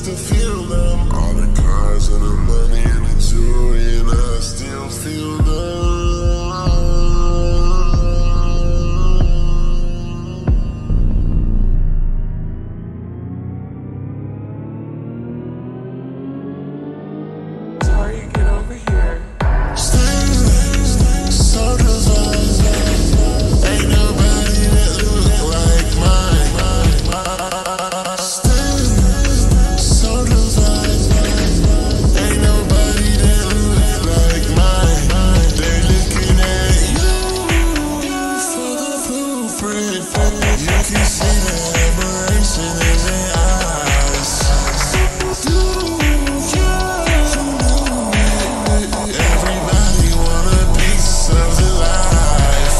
still feel them. All the cars and the money and the jewelry, and I still feel them. Sorry, get over here. So divine, ain't nobody that look like mine. So divine, ain't nobody that look like mine. They looking at you for the blueprint. You can see the admiration in their eyes. Everybody want a piece of the life.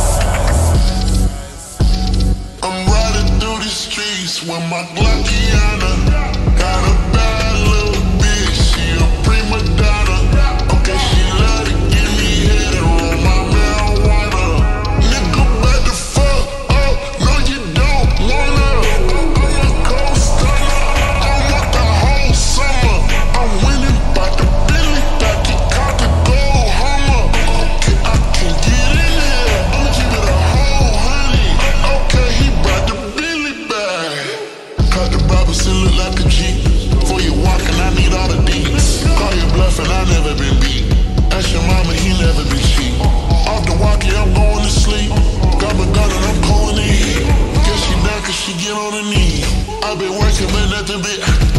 I'm riding through the streets with my Glockiana. Got a bad little bitch, she a prima donna. Okay, she love to give me head and roll my marijuana. Nigga, back the fuck up, no you don't wanna. I'm a cold stunner, I want the whole summer. I'm winning by the Billy, got the cop the gold Hummer. Okay, I can get in there, I'ma keep it a whole honey. Okay, he brought the Billy bag. Cut the Robinson, look like a G. Before you walkin', I need all the deeds. Call your bluff and I never been beat. Ask your mama, he never been cheap. Off the walkie, I'm going to sleep. Got my gun and I'm calling the heat. Guess she down cause she get on her knees. I've been working but nothing but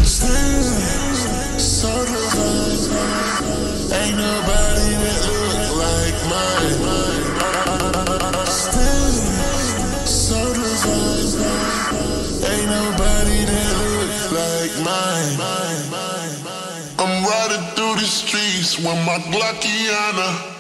so divine. Ain't nobody that look like mine. So divine. Ain't nobody that look like mine. I'm riding through the streets with my Glockiana.